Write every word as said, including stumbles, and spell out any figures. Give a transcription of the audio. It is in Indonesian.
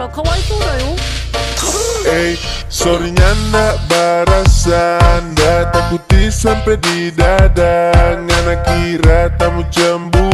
らかわいそうだよ。 Eh, sorrynya ndak barasan, ndak takuti sampai di dada. Ngana kira tamu cemburu